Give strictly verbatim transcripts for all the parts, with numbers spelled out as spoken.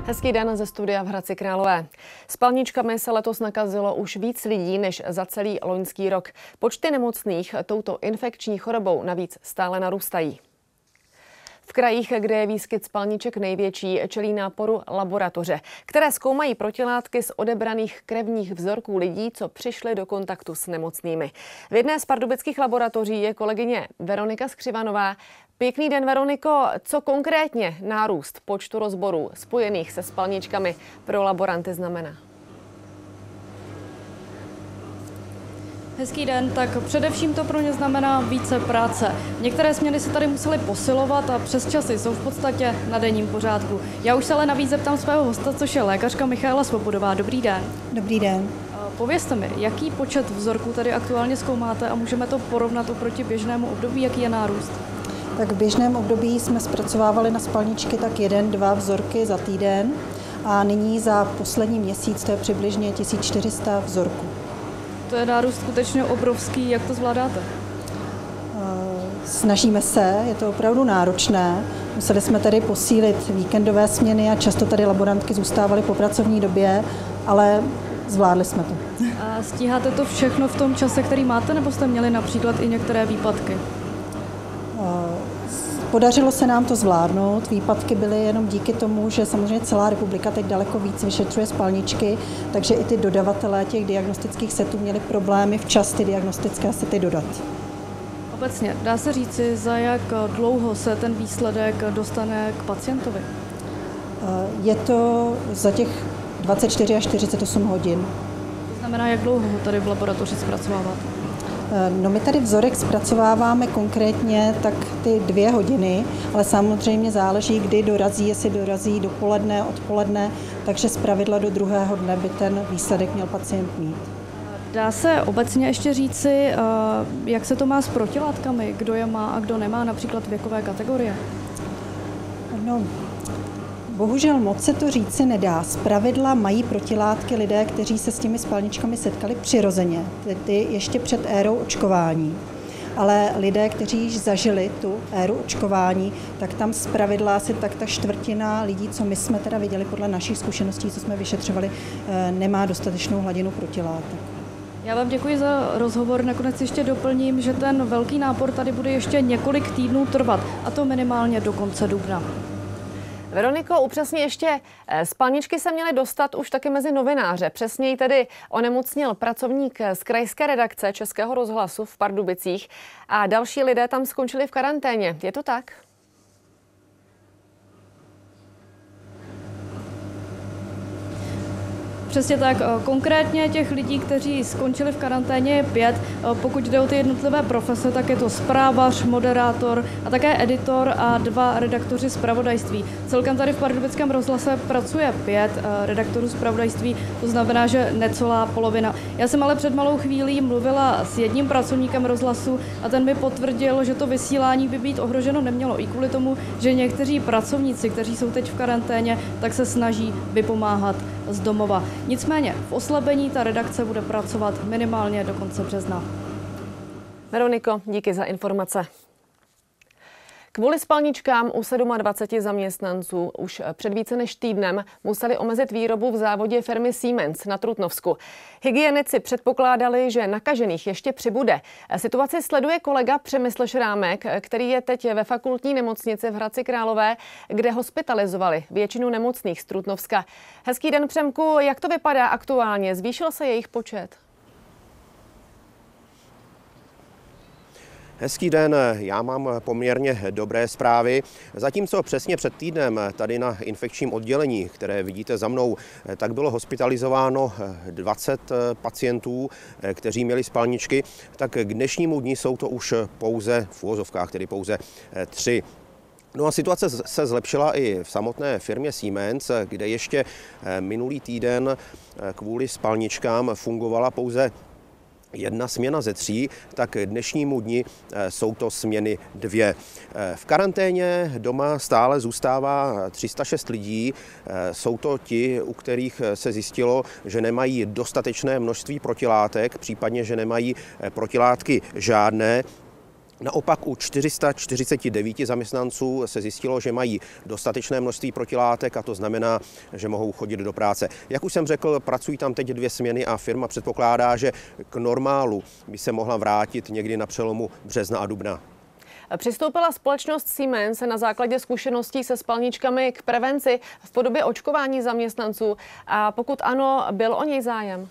Hezký den ze studia v Hradci Králové. Spalničkami se letos nakazilo už víc lidí než za celý loňský rok. Počty nemocných touto infekční chorobou navíc stále narůstají. V krajích, kde je výskyt spalniček největší, čelí náporu laboratoře, které zkoumají protilátky z odebraných krevních vzorků lidí, co přišli do kontaktu s nemocnými. V jedné z pardubických laboratoří je kolegyně Veronika Skřivanová. Pěkný den, Veroniko. Co konkrétně nárůst počtu rozborů spojených se spalničkami pro laboranty znamená? Hezký den, tak především to pro ně znamená více práce. Některé směny se tady musely posilovat a přes časy jsou v podstatě na denním pořádku. Já už se ale navíc zeptám svého hosta, což je lékařka Michaela Svobodová. Dobrý den. Dobrý den. Povězte mi, jaký počet vzorků tady aktuálně zkoumáte a můžeme to porovnat oproti běžnému období, jaký je nárůst? Tak v běžném období jsme zpracovávali na spalničky tak jeden, dva vzorky za týden a nyní za poslední měsíc to je přibližně tisíc čtyři sta vzorků. To je nárůst skutečně obrovský, jak to zvládáte? Snažíme se, je to opravdu náročné. Museli jsme tady posílit víkendové směny a často tady laborantky zůstávaly po pracovní době, ale zvládli jsme to. A stíháte to všechno v tom čase, který máte, nebo jste měli například i některé výpadky? Podařilo se nám to zvládnout. Výpadky byly jenom díky tomu, že samozřejmě celá republika teď daleko víc vyšetřuje spalničky, takže i ty dodavatelé těch diagnostických setů měli problémy včas ty diagnostické sety dodat. Obecně, dá se říci, za jak dlouho se ten výsledek dostane k pacientovi? Je to za těch dvacet čtyři až čtyřicet osm hodin. To znamená, jak dlouho ho tady v laboratoři zpracovávat? No my tady vzorek zpracováváme konkrétně tak ty dvě hodiny, ale samozřejmě záleží, kdy dorazí, jestli dorazí dopoledne, odpoledne, takže zpravidla do druhého dne by ten výsledek měl pacient mít. Dá se obecně ještě říci, jak se to má s protilátkami, kdo je má a kdo nemá, například věkové kategorie? No, bohužel moc se to říci nedá. Zpravidla mají protilátky lidé, kteří se s těmi spalničkami setkali přirozeně, tedy ještě před érou očkování. Ale lidé, kteří již zažili tu éru očkování, tak tam zpravidla asi tak ta čtvrtina lidí, co my jsme teda viděli podle našich zkušeností, co jsme vyšetřovali, nemá dostatečnou hladinu protilátek. Já vám děkuji za rozhovor. Nakonec ještě doplním, že ten velký nápor tady bude ještě několik týdnů trvat, a to minimálně do konce dubna. Veroniko, upřesně ještě, spalničky se měly dostat už taky mezi novináře. Přesněji tedy onemocněl pracovník z krajské redakce Českého rozhlasu v Pardubicích a další lidé tam skončili v karanténě. Je to tak? Přesně tak. Konkrétně těch lidí, kteří skončili v karanténě, je pět. Pokud jde o ty jednotlivé profese, tak je to zprávař, moderátor a také editor a dva redaktoři zpravodajství. Celkem tady v Pardubickém rozhlase pracuje pět redaktorů zpravodajství, to znamená, že necelá polovina. Já jsem ale před malou chvílí mluvila s jedním pracovníkem rozhlasu a ten mi potvrdil, že to vysílání by být ohroženo nemělo i kvůli tomu, že někteří pracovníci, kteří jsou teď v karanténě, tak se snaží vypomáhat z domova. Nicméně v oslabení ta redakce bude pracovat minimálně do konce března. Veroniko, díky za informace. Kvůli spalničkám u dvaceti sedmi zaměstnanců už před více než týdnem museli omezit výrobu v závodě firmy Siemens na Trutnovsku. Hygienici předpokládali, že nakažených ještě přibude. Situaci sleduje kolega Přemysl Šrámek, který je teď ve fakultní nemocnici v Hradci Králové, kde hospitalizovali většinu nemocných z Trutnovska. Hezký den, Přemku, jak to vypadá aktuálně? Zvýšil se jejich počet? Hezký den, já mám poměrně dobré zprávy. Zatímco přesně před týdnem tady na infekčním oddělení, které vidíte za mnou, tak bylo hospitalizováno dvacet pacientů, kteří měli spalničky, tak k dnešnímu dni jsou to už pouze v uvozovkách, tedy pouze tři. No a situace se zlepšila i v samotné firmě Siemens, kde ještě minulý týden kvůli spalničkám fungovala pouze jedna směna ze tří, tak k dnešnímu dni jsou to směny dvě. V karanténě doma stále zůstává tři sta šest lidí. Jsou to ti, u kterých se zjistilo, že nemají dostatečné množství protilátek, případně, že nemají protilátky žádné. Naopak u čtyři sta čtyřicet devět zaměstnanců se zjistilo, že mají dostatečné množství protilátek a to znamená, že mohou chodit do práce. Jak už jsem řekl, pracují tam teď dvě směny a firma předpokládá, že k normálu by se mohla vrátit někdy na přelomu března a dubna. Přistoupila společnost Siemens na základě zkušeností se spalničkami k prevenci v podobě očkování zaměstnanců a pokud ano, byl o něj zájem?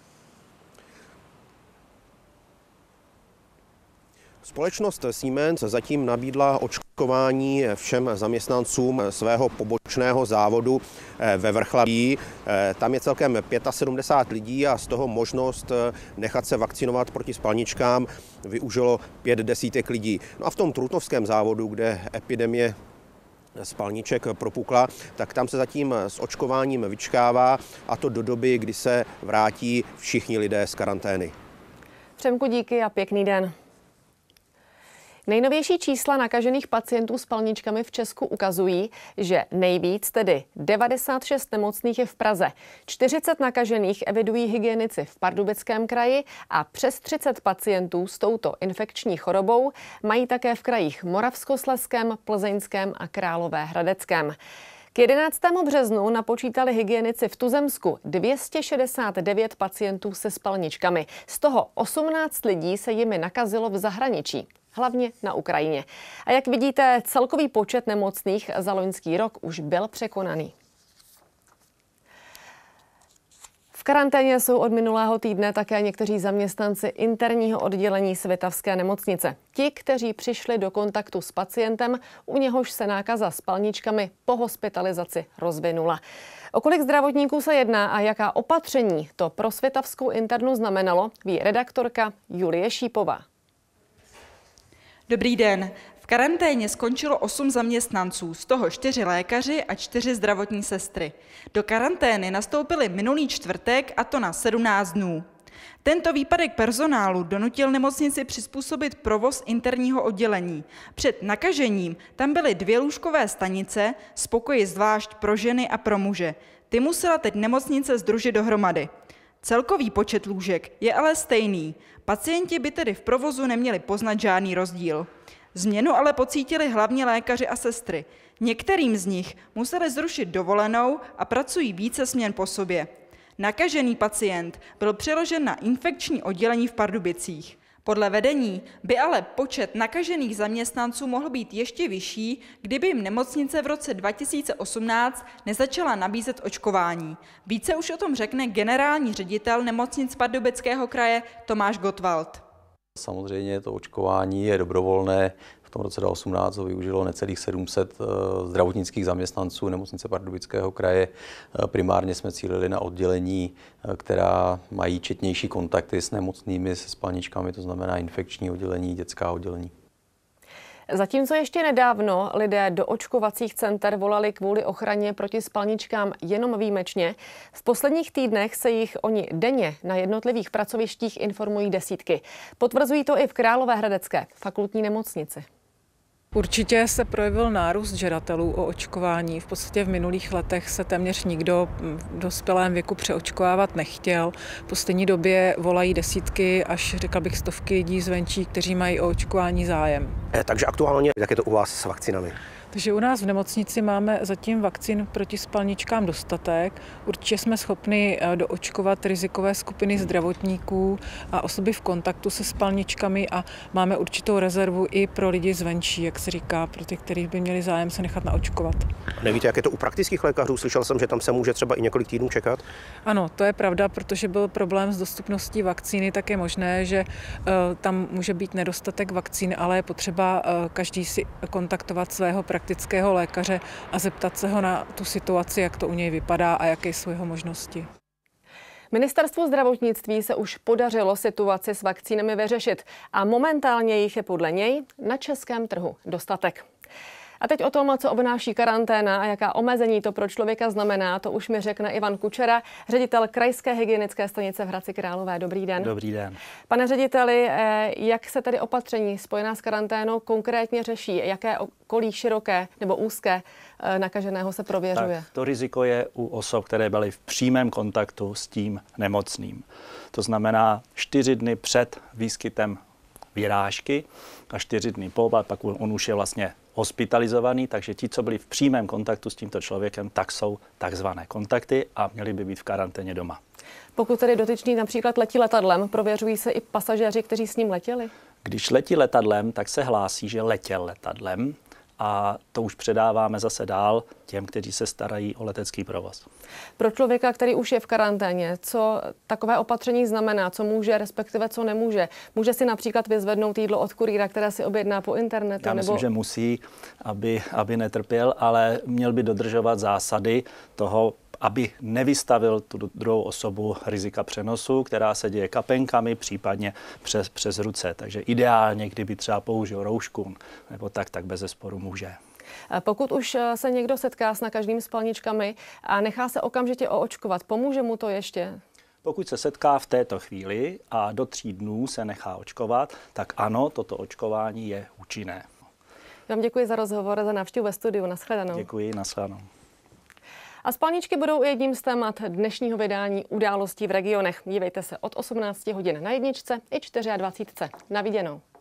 Společnost Siemens zatím nabídla očkování všem zaměstnancům svého pobočného závodu ve Vrchlabí. Tam je celkem sedmdesát pět lidí a z toho možnost nechat se vakcinovat proti spalničkám využilo pět desítek lidí. No a v tom trutnovském závodu, kde epidemie spalniček propukla, tak tam se zatím s očkováním vyčkává a to do doby, kdy se vrátí všichni lidé z karantény. Přemku, díky a pěkný den. Nejnovější čísla nakažených pacientů spalničkami v Česku ukazují, že nejvíc, tedy devadesát šest nemocných je v Praze. čtyřicet nakažených evidují hygienici v Pardubickém kraji a přes třicet pacientů s touto infekční chorobou mají také v krajích Moravskoslezském, Plzeňském a Královéhradeckém. K jedenáctému březnu napočítali hygienici v Tuzemsku dvě stě šedesát devět pacientů se spalničkami. Z toho osmnáct lidí se jimi nakazilo v zahraničí, hlavně na Ukrajině. A jak vidíte, celkový počet nemocných za loňský rok už byl překonaný. V karanténě jsou od minulého týdne také někteří zaměstnanci interního oddělení Svitavské nemocnice. Ti, kteří přišli do kontaktu s pacientem, u něhož se nákaza spalničkami po hospitalizaci rozvinula. O kolik zdravotníků se jedná a jaká opatření to pro svitavskou internu znamenalo, ví redaktorka Julie Šípová. Dobrý den. V karanténě skončilo osm zaměstnanců, z toho čtyři lékaři a čtyři zdravotní sestry. Do karantény nastoupili minulý čtvrtek, a to na sedmnáct dnů. Tento výpadek personálu donutil nemocnici přizpůsobit provoz interního oddělení. Před nakažením tam byly dvě lůžkové stanice s pokoji zvlášť pro ženy a pro muže. Ty musela teď nemocnice sdružit dohromady. Celkový počet lůžek je ale stejný. Pacienti by tedy v provozu neměli poznat žádný rozdíl. Změnu ale pocítili hlavně lékaři a sestry. Některým z nich museli zrušit dovolenou a pracují více směn po sobě. Nakažený pacient byl přeložen na infekční oddělení v Pardubicích. Podle vedení by ale počet nakažených zaměstnanců mohl být ještě vyšší, kdyby jim nemocnice v roce dva tisíce osmnáct nezačala nabízet očkování. Více už o tom řekne generální ředitel nemocnic Pardubického kraje Tomáš Gottwald. Samozřejmě to očkování je dobrovolné. V tom roce dva tisíce osmnáct ho využilo necelých sedm set zdravotnických zaměstnanců nemocnice Pardubického kraje. Primárně jsme cílili na oddělení, která mají četnější kontakty s nemocnými, se spalničkami, to znamená infekční oddělení, dětská oddělení. Zatímco ještě nedávno lidé do očkovacích center volali kvůli ochraně proti spalničkám jenom výjimečně, v posledních týdnech se jich oni denně na jednotlivých pracovištích informují desítky. Potvrzují to i v Královéhradecké fakultní nemocnici. Určitě se projevil nárůst žadatelů o očkování. V podstatě v minulých letech se téměř nikdo v dospělém věku přeočkovávat nechtěl. V poslední době volají desítky až, řekla bych, stovky lidí zvenčí, kteří mají o očkování zájem. Takže aktuálně, jak je to u vás s vakcinami? Takže u nás v nemocnici máme zatím vakcín proti spalničkám dostatek. Určitě jsme schopni doočkovat rizikové skupiny zdravotníků a osoby v kontaktu se spalničkami a máme určitou rezervu i pro lidi zvenčí, jak se říká, pro ty, kteří by měli zájem se nechat naočkovat. Nevíte, jak je to u praktických lékařů? Slyšel jsem, že tam se může třeba i několik týdnů čekat. Ano, to je pravda, protože byl problém s dostupností vakcíny, tak je možné, že uh, tam může být nedostatek vakcín, ale je potřeba uh, každý si kontaktovat svého praktického lékaře a zeptat se ho na tu situaci, jak to u něj vypadá a jaké jsou jeho možnosti. Ministerstvu zdravotnictví se už podařilo situaci s vakcínami vyřešit a momentálně jich je podle něj na českém trhu dostatek. A teď o tom, co obnáší karanténa a jaká omezení to pro člověka znamená, to už mi řekne Ivan Kučera, ředitel Krajské hygienické stanice v Hradci Králové. Dobrý den. Dobrý den. Pane řediteli, jak se tedy opatření spojená s karanténou konkrétně řeší? Jaké okolí široké nebo úzké nakaženého se prověřuje? Tak, to riziko je u osob, které byly v přímém kontaktu s tím nemocným. To znamená čtyři dny před výskytem vyrážky a čtyři dny po, a pak on už je vlastně hospitalizovaný, takže ti, co byli v přímém kontaktu s tímto člověkem, tak jsou takzvané kontakty a měli by být v karanténě doma. Pokud tedy dotyčný například letí letadlem, prověřují se i pasažéři, kteří s ním letěli? Když letí letadlem, tak se hlásí, že letěl letadlem a to už předáváme zase dál těm, kteří se starají o letecký provoz. Pro člověka, který už je v karanténě, co takové opatření znamená, co může, respektive co nemůže? Může si například vyzvednout jídlo od kurýra, které si objedná po internetu? Já myslím, nebo... že musí, aby, aby netrpěl, ale měl by dodržovat zásady toho, aby nevystavil tu druhou osobu rizika přenosu, která se děje kapenkami, případně přes, přes ruce. Takže ideálně, kdyby třeba použil roušku nebo tak, tak bezesporu může. Pokud už se někdo setká s nakažlými spalničkami a nechá se okamžitě oočkovat, pomůže mu to ještě? Pokud se setká v této chvíli a do tří dnů se nechá očkovat, tak ano, toto očkování je účinné. Vám děkuji za rozhovor, za návštěvu ve studiu. Naschledanou. Děkuji, naschledanou. A spalničky budou jedním z témat dnešního vydání Událostí v regionech. Dívejte se od osmnácti hodin na jedničce i dvacítce. Na viděnou.